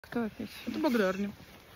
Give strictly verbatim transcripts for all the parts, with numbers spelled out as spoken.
Кто опять? Это Богдарня.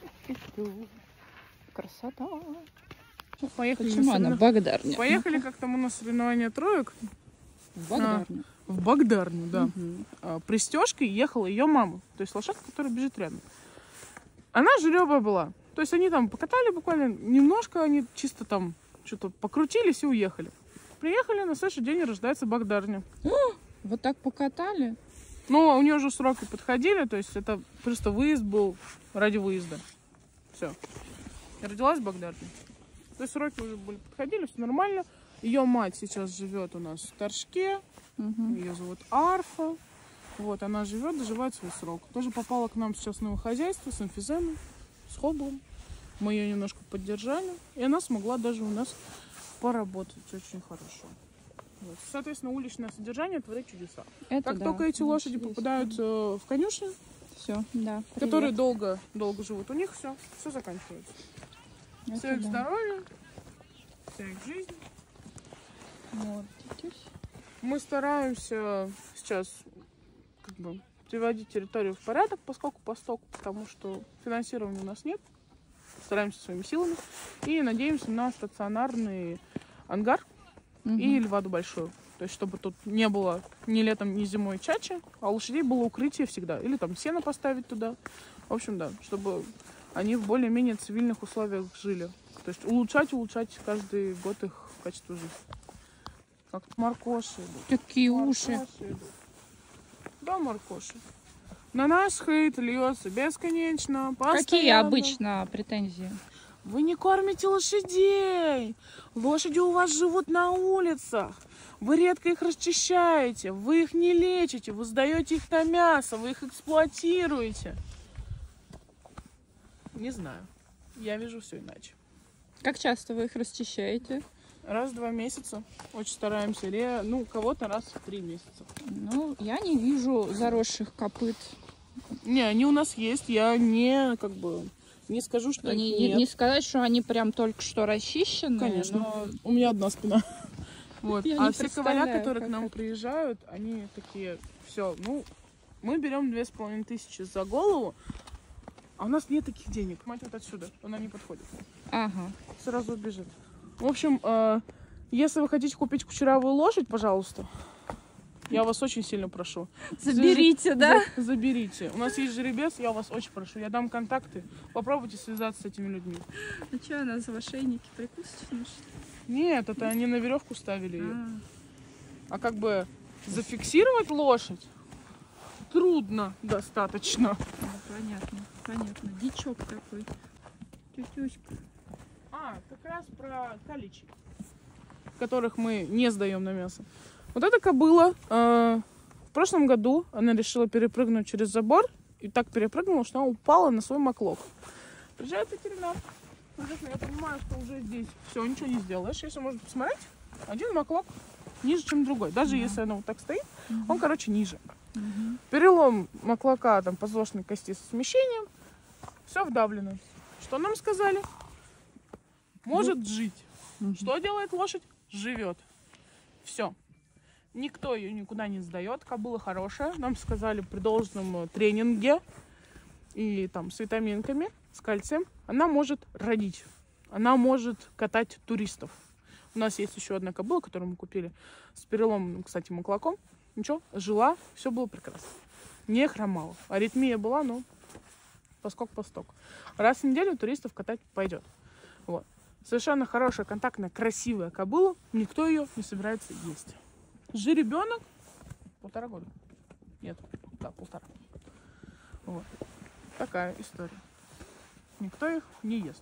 Красота. Поехали Почему на она соревнов- Богдарня? Поехали как-то мы на соревнования троек. В Богдарню. А, в Богдарню, да. Мгм. А, пристежкой ехала ее мама. То есть лошадка, которая бежит рядом. Она жеребая была. То есть они там покатали буквально немножко, они чисто там что-то покрутились и уехали. Приехали, на следующий день рождается Богдарня. Вот так покатали? Но у нее уже сроки подходили, то есть это просто выезд был ради выезда. Все. И родилась Богдарня. То есть сроки уже были подходили, все нормально. Ее мать сейчас живет у нас в Торжке. Угу. Ее зовут Арфа. Вот, она живет, доживает свой срок. Тоже попала к нам сейчас в новое хозяйство с эмфиземой, с хоблом. Мы ее немножко поддержали. И она смогла даже у нас поработать очень хорошо. Вот. Соответственно, уличное содержание творит чудеса. Это Как да. только эти лошади Есть. попадают э, в конюшню, Все, да. которые привет. долго, долго живут, у них все, все заканчивается. Это Все их да. здоровье, вся их жизнь. Вот. Тетюсь. Мы стараемся сейчас как бы приводить территорию в порядок, поскольку постоку, потому что финансирования у нас нет. Стараемся своими силами. И надеемся на стационарный ангар Мгм. и льваду большую. То есть, чтобы тут не было ни летом, ни зимой чачи, а у лошадей было укрытие всегда. Или там сено поставить туда. В общем, да, чтобы они в более-менее цивильных условиях жили. То есть улучшать, улучшать каждый год их качество жизни. Как маркоши идут. Такие уши. Маркоши идут. Да, маркоши. На нас хейт льется бесконечно, Какие постоянно. обычно претензии? Вы не кормите лошадей. Лошади у вас живут на улицах. Вы редко их расчищаете. Вы их не лечите. Вы сдаете их на мясо. Вы их эксплуатируете. Не знаю. Я вижу все иначе. Как часто вы их расчищаете? Раз в два месяца. Очень стараемся. Ре- Ну, у кого-то раз в три месяца. Ну, я не вижу заросших копыт. Не, они у нас есть. Я не, как бы, не скажу, что Они, их не, нет. не сказать, что они прям только что расчищены. Конечно. но У меня одна спина. Вот. Я А не все коваля, представляю, которые к как нам это. приезжают, они такие, все, ну, мы берем две с половиной тысячи за голову, а у нас нет таких денег. Мать вот отсюда, она не подходит. Ага. Сразу убежит. В общем, э, если вы хотите купить кучерявую лошадь, пожалуйста, я вас очень сильно прошу. Заберите, да? За- заберите. У нас есть жеребец, я вас очень прошу. Я дам контакты. Попробуйте связаться с этими людьми. А что, она за ошейники прикусочные, что ли? Нет, это они на веревку ставили ее. А. А как бы зафиксировать лошадь трудно достаточно. Да, понятно, понятно. Дичок такой. Тетюська. А, как раз про каличи, которых мы не сдаем на мясо. Вот эта кобыла э, в прошлом году она решила перепрыгнуть через забор и так перепрыгнула, что она упала на свой маклок. Приезжает ветеринар. Естественно, я понимаю, что уже здесь все, ничего не сделаешь. Если можно посмотреть, один маклок ниже, чем другой. Даже Да. если она вот так стоит, он, короче, ниже. Мгм. Перелом маклока, там, позвоночной кости со смещением. Все вдавлено. Что нам сказали? Может жить. Мгм. Что делает лошадь? Живет. Все. Никто ее никуда не сдает. Кобыла хорошая. Нам сказали при должном э, тренинге и там с витаминками, с кальцием, она может родить. Она может катать туристов. У нас есть еще одна кобыла, которую мы купили с переломанным, кстати, маклаком. Ничего, жила, все было прекрасно. Не хромала. Аритмия была, но поскок-посток. Раз в неделю туристов катать пойдет. Вот. Совершенно хорошая, контактная, красивая кобыла. Никто ее не собирается есть. Жеребенок полтора года. Нет, да, полтора. Вот. Такая история. Никто их не ест.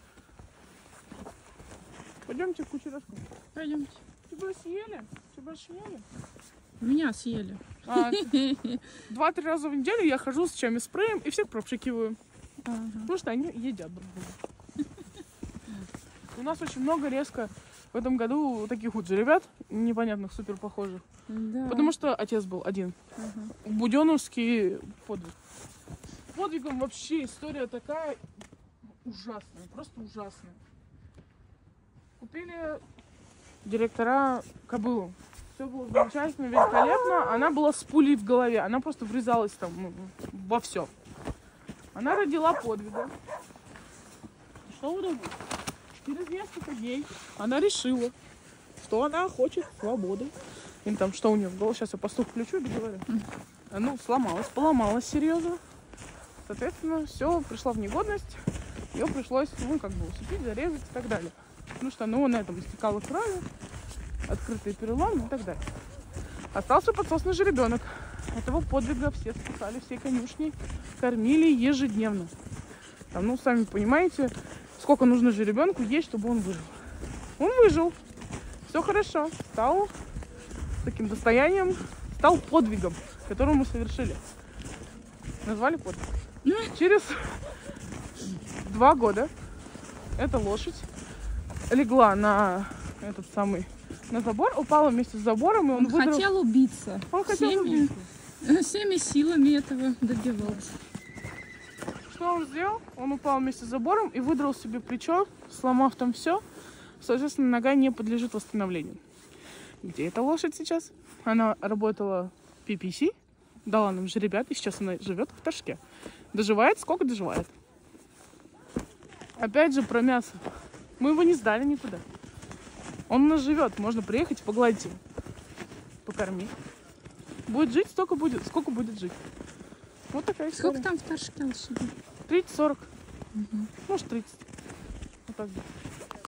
Пойдемте в кучераску. Пойдемте. Тебя съели? Тебя съели? Меня съели. А, два-три раза в неделю я хожу с чаем и спреем и всех пропшикиваю. Ага. Потому что они едят друг друга. У нас очень много резко в этом году таких вот же ребят, непонятных, супер похожих. Да. Потому что отец был один. Ага. Буденовский подвиг. Подвигом вообще история такая ужасная, просто ужасная. Купили директора кобылу. Все было замечательно, великолепно. Она была с пулей в голове. Она просто врезалась там ну, во все. Она родила подвига. Что удобно? Через несколько дней она решила, что она хочет свободы. Или там, что у нее в голове. Сейчас я пастух включу и договорю. Ну, сломалась, поломалась серьезно. Соответственно, все, пришла в негодность. Ее пришлось, ну, как бы усыпить, зарезать и так далее. Потому что, ну, на этом истекала крови, открытые переломы и так далее. Остался подсосный жеребенок. Этого подвига все спасали всей конюшней, кормили ежедневно. Там, ну, сами понимаете, сколько нужно жеребенку есть, чтобы он выжил. Он выжил. Все хорошо. Стал таким достоянием, стал подвигом, который мы совершили. Назвали подвиг. Через два года эта лошадь легла на этот самый на забор, упала вместе с забором, и он, Он выдрал... хотел убиться. Он хотел всеми, убиться. всеми силами этого добивался. Что он сделал? Он упал вместе с забором и выдрал себе плечо, сломав там все. Соответственно, нога не подлежит восстановлению. Где эта лошадь сейчас? Она работала в пи пи си, дала нам жеребят, и сейчас она живет в Торжке. Доживает, сколько доживает. Опять же про мясо. Мы его не сдали никуда. Он у нас живет, можно приехать и погладить его. Покорми. Будет жить, столько будет, сколько будет жить. Вот такая история. Сколько там в Торжке лошадей? тридцать-сорок. Угу. Может, тридцать. Вот так будет.